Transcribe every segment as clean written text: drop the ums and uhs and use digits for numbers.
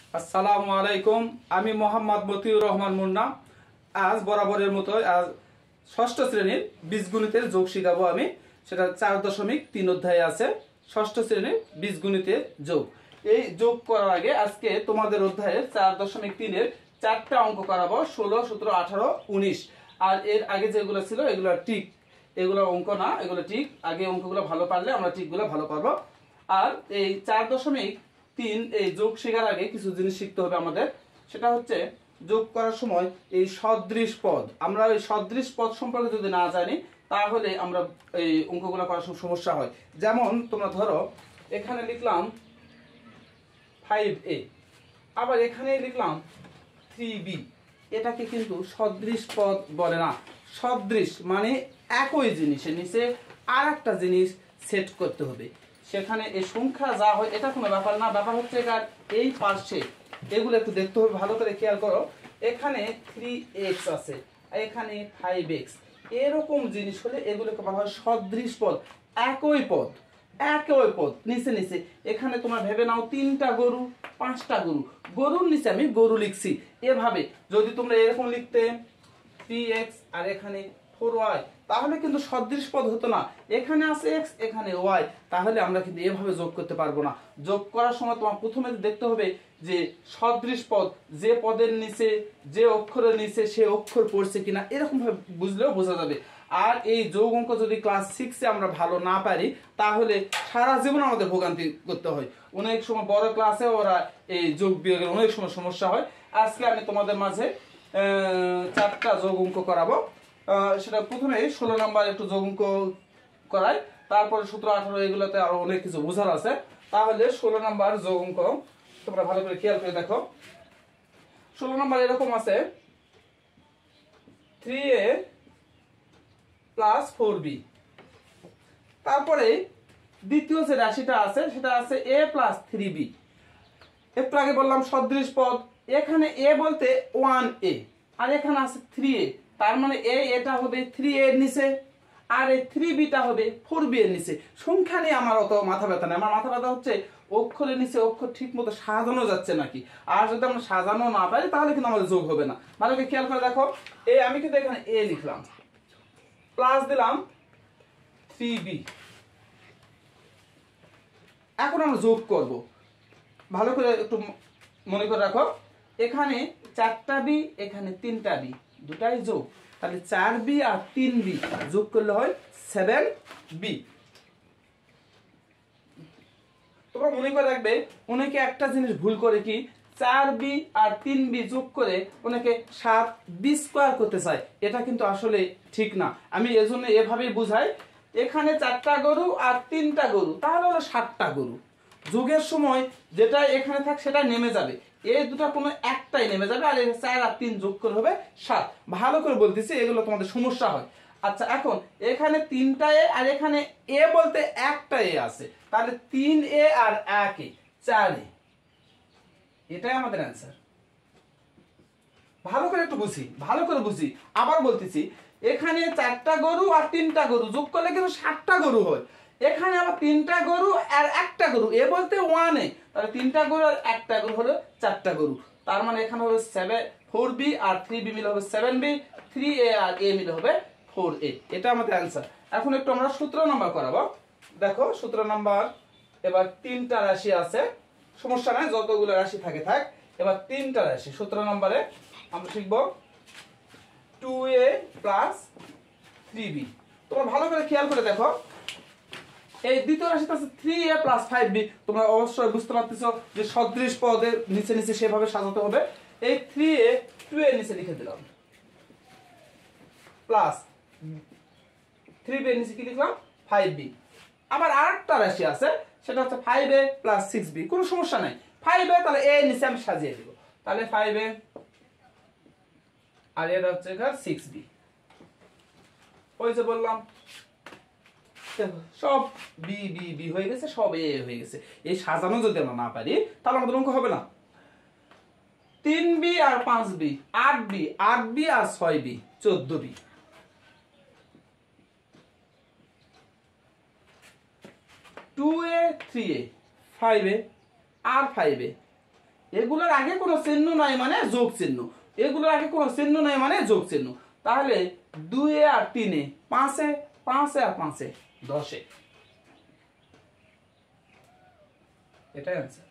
আসসালামু আলাইকুম। আমি মোহাম্মদ মতিউর রহমান মুন্না। আজ বরাবরের মতো আজ ষষ্ঠ শ্রেণীর বীজগণিতের যোগ শিখাবো আমি। সেটা 4.3 অধ্যায়ে আছে, ষষ্ঠ শ্রেণীর বীজগণিতের যোগ। এই যোগ করার আগে আজকে তোমাদের অধ্যায়ের 4.3-এর 4টা অঙ্ক করাবো, 16, 17, 18, 19। আর এর আগে যেগুলো ছিল এগুলো টিক, এগুলো অঙ্ক না, এগুলো টিক। আগে অঙ্কগুলো ভালো পারলে আমরা টিকগুলো ভালো পারবো। আর এই 4.3 এই যোগ শেখার আগে কিছু জিনিস শিখতে হবে আমাদের। সেটা হচ্ছে যোগ করার সময় এই সদৃশ পদ, আমরা এই সদৃশ পদ সম্পর্কে যদি না জানি তাহলে আমরা এই অঙ্কগুলো করার সময় সমস্যা হয়। যেমন তোমরা ধরো এখানে লিখলাম 5a, আবার এখানে লিখলাম 3b। এটাকে কিন্তু সদৃশ পদ বলে না। সদৃশ মানে একই জিনিসের নিচে আর একটা জিনিস সেট করতে হবে। সেখানে এই সংখ্যা যা হয় এটা কোনো ব্যাপার না, ব্যাপার হচ্ছে এটার এই পাশে এগুলো একটু দেখতে হবে, ভালো করে খেয়াল করো। এখানে 3x আছে, এখানে 5x, এরকম জিনিস হলে এগুলোকে বলা হয় সদৃশ পদ। একই পদ, একই পদ নিচে নিচে। এখানে তোমরা ভেবে নাও 3টা গরু, 5টা গরু, গরুর নিচে আমি গরু লিখছি। এভাবে যদি তোমরা এরকম লিখতে 3x আর এখানে 4y, তাহলে কিন্তু সদৃশ পদ হতো না। এখানে আছে x, এখানে y, তাহলে আমরা কিন্তু এভাবে যোগ করতে পারবো না। যোগ করার সময় তোমার প্রথমে দেখতে হবে যে সদৃশ পদ, যে পদের নিচে যে অক্ষরের নিচে সে অক্ষর পড়ছে কিনা, এরকম ভাবে বুঝলেও বোঝা যাবে। আর এই যোগ অঙ্ক যদি ক্লাস 6-এ আমরা ভালো না পারি তাহলে সারা জীবন আমাদের ভোগান্তি করতে হয়। অনেক সময় বড় ক্লাসে ওরা এই যোগ বিয়োগের অনেক সময় সমস্যা হয়। আজকে আমি তোমাদের মাঝে 4টা যোগ অঙ্ক করাবো। সেটা প্রথমে 16 নাম্বার একটু যোগ অঙ্ক করাই, তারপরে 17, 18 এগুলোতে আরো অনেক কিছু বোঝার আছে। তাহলে 16 নাম্বার যোগ অঙ্ক তোমরা ভালো করে খেয়াল করে দেখো। 16 নাম্বার এরকম আছে 3a + 4b। তারপরে দ্বিতীয় যে রাশিটা আছে সেটা আছে a + 3b। একটু আগে বললাম সদৃশ পদ, এখানে a বলতে 1a আর এখানে আছে 3a, তার মানে এটা হবে 3a এর নিচে আর এই 3bটা হবে 4b এর নিচে। সংখ্যা নিয়ে আমার অত মাথা ব্যথা নেই, আমার মাথা ব্যথা হচ্ছে অক্ষরের নিচে অক্ষর ঠিক মতো সাজানো যাচ্ছে নাকি। আর যদি আমরা সাজানো না পারি তাহলে কিন্তু আমাদের যোগ হবে না। ভালো করে খেয়াল করে দেখো, আমি কিন্তু এখানে a লিখলাম, প্লাস দিলাম 3b। এখন আমরা যোগ করব, ভালো করে একটু মনে করে রাখো। এখানে 4টা বি, এখানে 3টা বি, দুটাই যোগ, তাহলে 4b আর 3b যোগ করলে হয় 7b। তোমরা মনে করে রাখবে, অনেকে একটা জিনিস ভুল করে কি, 4b আর 3b যোগ করে অনেকে 7b² করতে চায়। এটা কিন্তু আসলে ঠিক না। আমি এজন্য এভাবেই বুঝাই, এখানে 4টা গরু আর 3টা গরু, তাহলে হলো 7টা গরু। যোগের সময় যেটা এখানে থাক সেটা নেমে যাবে, এই দুটো কোনো একটাই নেমে যাবে, আর 4 আর 3 যোগ করে হবে 7। ভালো করে বলতেছি, এগুলো তোমাদের সমস্যা হয়। আচ্ছা, এখন এখানে 3টা a আর এখানে a বলতে একটা a আছে, তাহলে 3a আর 1a 4a, এটাই আমাদের অ্যান্সার। ভালো করে একটু বুঝি, ভালো করে বুঝি। আবার বলতেছি, এখানে 4টা গরু আর 3টা গরু যোগ করলে কিন্তু 7টা গরু হয়। এখানে আবার 3টা গরু আর একটা গরু, এ বলতে 1a, তাহলে 3টা গরু আর একটা গরু হলো 4টা গরু। তার মানে এখানে হবে 4b আর 3b মিলে হবে 7b, 3a আর a মিলে হবে 4a। এটা আমাদের অ্যান্সার। এখন একটু আমরা 17 নাম্বার করাবো। দেখো 17 নাম্বার, এবার 3টা রাশি আছে, সমস্যা নাই, যতগুলো রাশি থাকে থাক। এবার 3টা রাশি 17 নম্বরে আমরা শিখব 2a + 3b। তোমরা ভালো করে খেয়াল করে দেখো, এই দ্বিতীয় রাশিতে আছে 3a + 5b। তোমরা অবশ্যই বুঝতে পারতেছো যে সদৃশ পদের নিচে নিচে সেভাবে সাজাতে হবে। এই 3a 2a নিচে লিখে দিলাম, প্লাস 3b এর নিচে কি লিখলাম 5b। আবার আরেকটা রাশি আছে, সেটা হচ্ছে 5a + 6b। কোনো সমস্যা নাই, 5a তাহলে a নিচে আমি সাজিয়ে দেব, তাহলে 5a আর এটা হচ্ছে 6b। ওই যে বললাম সব বি বি বি হয়ে গেছে, সব এ হয়ে গেছে। এই সাজানো যদি আমরা না পারি তাহলে আমাদের অঙ্ক হবে না। 3b আর 5b 8b, 8b আর 6b 14b। 2a 3a 5a আর 5a এগুলোর আগে কোনো চিহ্ন নাই মানে যোগ চিহ্ন, এগুলোর আগে কোনো চিহ্ন নাই মানে যোগ চিহ্ন। তাহলে 2 আর 3, 5 5 আর 5, 10। এটাই आंसर।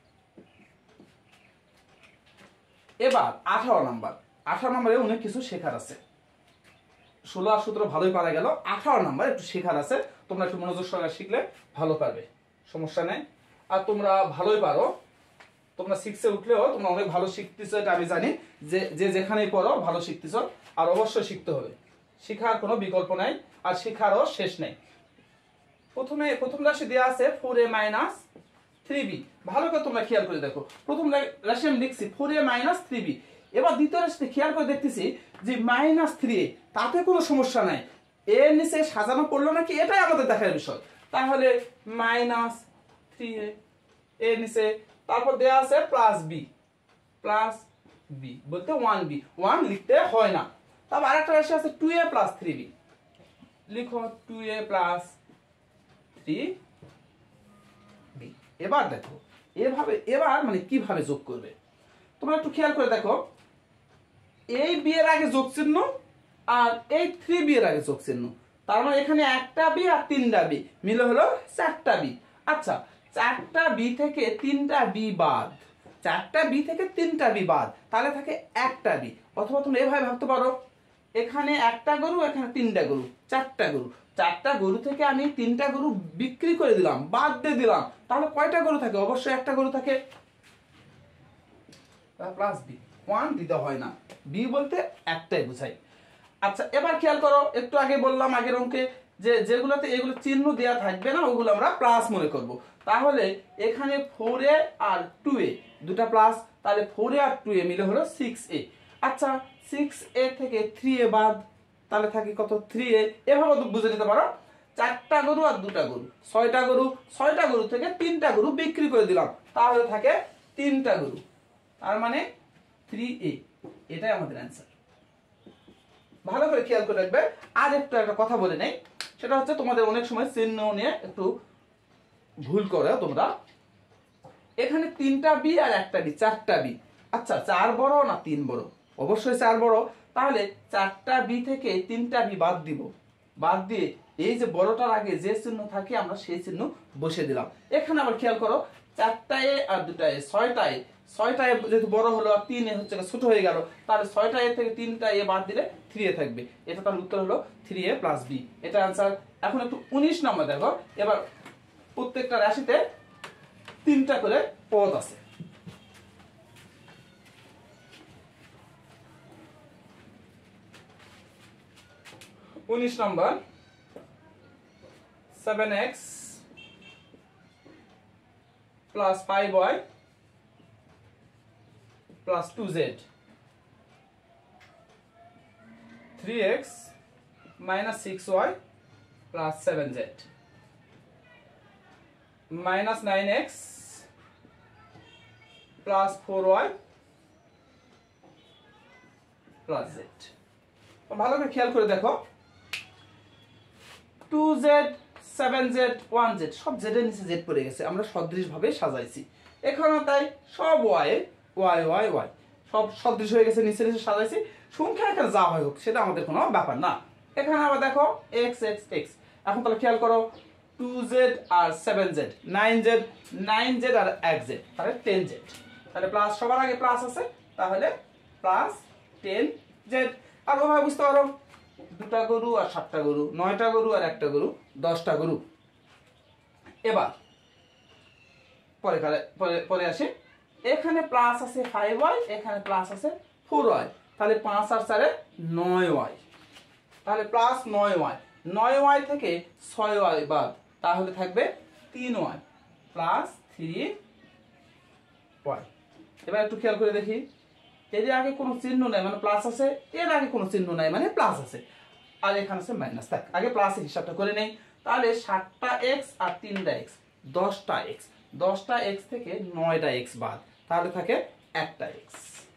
এবার 18 নাম্বার। 18 নম্বরে অনেক কিছু শেখার আছে। 16 আর 17 ভালোই পারা গেল, 18 নাম্বার একটু শেখার আছে। তোমরা একটু মনোযোগ সহকারে শিখলে ভালো পারবে, সমস্যা নেই। আর তোমরা ভালোই পারো, তোমরা 6 উঠলেও তোমরা অনেক ভালো শিখতেছো, এটা আমি জানি। যে যেখানেই পড়ো ভালো শিখতেছো, আর অবশ্যই শিখতে হবে। শিখার কোনো বিকল্প নাই, আর শিখারও শেষ নেই। প্রথম রাশি দেওয়া আছে 4a - 3b। ভালো করে তোমরা খেয়াল করে দেখো, প্রথম রাশি আমি লিখছি 4a - 3b। এবার দ্বিতীয় রাশিতে খেয়াল করে দেখতেছি যে -3a, তাতে কোনো সমস্যা নাই। এর নিচে সাজানো পড়লো নাকি এটাই আমাদের দেখার বিষয়। তাহলে -3a এর নিচে, তারপর দেওয়া আছে +b বলতে 1b, 1 লিখতে হয় না। তারপর আরেকটা রাশি আছে 2a + 3b, লিখো 2a + 3b। এবার দেখো এবার মানে কিভাবে যোগ করবে তোমরা একটু খেয়াল করে দেখো। এই বি এর আগে যোগ চিহ্ন আর এই 3b এর আগে যোগ চিহ্ন, তার মানে এখানে একটা বি আর 3টা বি মিলে হলো 4টা বি। আচ্ছা, 4টা বি থেকে 3টা বি বাদ, 4টা বি থেকে 3টা বি বাদ, তাহলে থাকে একটা বি। অথবা তুমি এভাবে ভাবতে পারো, এখানে একটা গরু, এখানে 3টা গরু, 4টা গরু। 4টা গরু থেকে আমি 3টা গরু বিক্রি করে দিলাম, বাদ দিয়ে দিলাম, তাহলে কয়টা গরু থাকে? অবশ্যই একটা গরু থাকে। প্লাস বি, 1 দিতে হয় না, বি বলতে একটাই বোঝাই। আচ্ছা, এবার খেয়াল করো, একটু আগে বললাম আগের অঙ্কে যে যেগুলোতে এগুলো চিহ্ন দেওয়া থাকবে না ওগুলো আমরা প্লাস মনে করব। তাহলে এখানে 4a আর 2a দুটা প্লাস, তাহলে 4a আর 2a মিলে হলো 6a। আচ্ছা, 6a থেকে 3a বাদ, তাহলে থাকে কত? 3a। এভাবে বুঝে নিতে পারো, 4টা গরু আর 2টা গরু, 6টা গরু, 6টা গরু থেকে 3টা গরু বিক্রি করে দিলাম, তাহলে থাকে 3টা গরু, তার মানে 3a। এটাই আমাদের অ্যান্সার। ভালো করে খেয়াল করে রাখবে। আর একটা কথা বলে নেই, সেটা হচ্ছে তোমাদের অনেক সময় চিহ্ন নিয়ে একটু ভুল করে তোমরা। এখানে 3টা বি আর একটা বি, 4টা বি। আচ্ছা, 4 বড় না 3 বড়? অবশ্যই 4 বড়। তাহলে 4টা বি থেকে 3টা বি বাদ দিব, বাদ দিয়ে এই যে বড়টার আগে যে চিহ্ন থাকে আমরা সেই চিহ্ন বসে দিলাম। এখানে আবার খেয়াল করো, 4টা এ আর 2টা এ, 6টা এ, 6টা এ যেহেতু বড় হলো আর 3 এ হচ্ছে ছোট হয়ে গেল, তাহলে 6টা এ থেকে 3টা এ বাদ দিলে 3a থাকবে। এটা তার উত্তর হলো 3a + b। এটা आंसर। এখন একটু 19 নম্বর দেখো। এবার প্রত্যেকটা রাশিতে 3টা করে পদ আছে। উনিশ নম্বর, 7x + 5y + 2z, 3x - 6y + 7z, -9x + 4y + z। ভালো করে খেয়াল করে দেখো, 2z 7z 1z সব z এর নিচে z পড়ে গেছে, আমরা সদৃশ ভাবে সাজাইছি। এখানে তাই সব y y y y সব সদৃশ হয়ে গেছে, নিচে নিচে সাজাইছি। সংখ্যা এখানে যা হয় হোক সেটা আমাদের কোনো ব্যাপার না। এখানে আবার দেখো x x x। এখন তাহলে খেয়াল করো, 2z আর 7z, 9z আর 1z, তাহলে 10z। তাহলে প্লাস, সবার আগে প্লাস আছে, তাহলে +10z। আর ওভাবে বুঝতে পারো, 2টা গরু আর 7টা গরু, 9টা গরু আর একটা গরু, 10টা গরু। এবার পরে আসে, এখানে প্লাস আছে 5y, এখানে প্লাস আছে 4y, তাহলে 5 আর 4 9y, তাহলে +9y। 9y থেকে 6y বাদ, তাহলে থাকবে 3y + 3y। এবার একটু খেয়াল করে দেখি, এর আগে কোনো চিহ্ন নাই মানে প্লাস আছে, এর আগে কোনো চিহ্ন নাই মানে প্লাস আছে, আর এখানে আছে মাইনাস। থাক, আগে প্লাসের হিসাবটা করে নেই। তাহলে 7টা x আর 3টা x, 10টা x, 10টা x থেকে 9টা x বাদ, তাহলে থাকে একটা x।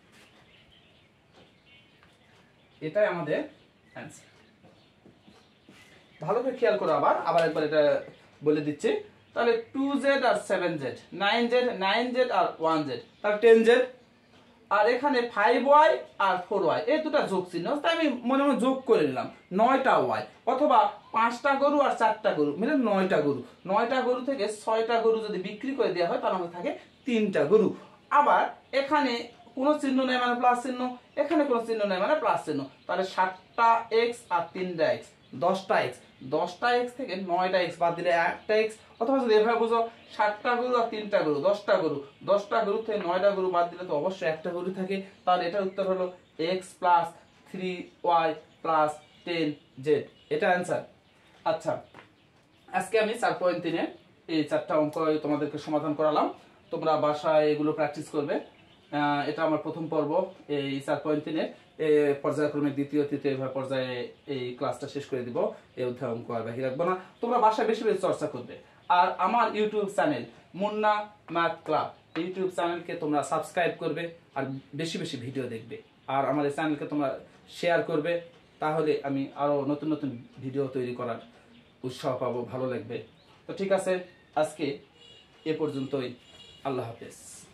এটাই আমাদের অ্যান্সার। ভালো করে খেয়াল করো, আবার একবার এটা বলে দিচ্ছি। তাহলে 2z আর 7z, 9z আর 1z, তাহলে 10z। আর এখানে 5y আর 4y, এই দুটো যোগ চিহ্ন, তাই আমি মনে মনে যোগ করে নিলাম 9টা y, অথবা 5টা গরু আর 4টা গরু মিলে 9টা গরু। 9টা গরু থেকে 6টা গরু যদি বিক্রি করে দেওয়া হয় তাহলে আমাদের থাকে 3টা গরু। আবার এখানে কোনো চিহ্ন নেই মানে প্লাস চিহ্ন, এখানে কোনো চিহ্ন নেই মানে প্লাস চিহ্ন, তাহলে 7টা x আর 3টা x, 10টা x। 10টা x থেকে 9টা x বাদ দিলে 1টা x, অথবা যদি এভাবে বুঝো 7টা গরু আর 3টা গরু, 10টা গরু, 10টা গরু থেকে 9টা গরু বাদ দিলে তো অবশ্যই একটা গরু থাকে। তাহলে এটার উত্তর হলো x plus 3y plus 10z, এটা অ্যান্সার। আচ্ছা, আজকে আমি 4.3 এই 4টা অঙ্ক তোমাদেরকে সমাধান করালাম। তোমরা বাসায় এগুলো প্র্যাকটিস করবে। এটা আমার প্রথম পর্ব এই 4.3 পর্যায়ক্রমে দ্বিতীয় তৃতীয় পর্যায়ে এই ক্লাসটা শেষ করে দিব। এই অধ্যায় অঙ্ক আর বাকি রাখবো না, তোমরা বাসায় বেশি বেশি চর্চা করবে। আর আমার YouTube channel Munna math club, YouTube চ্যানেলকে তোমরা সাবস্ক্রাইব করবে আর বেশি বেশি ভিডিও দেখবে। আর আমার এই চ্যানেলকে তোমরা শেয়ার করবে, তাহলে আমি আরও নতুন নতুন ভিডিও তৈরি করার উৎসাহ পাবো, ভালো লাগবে। তো ঠিক আছে, আজকে এ পর্যন্তই। আল্লাহ হাফেজ।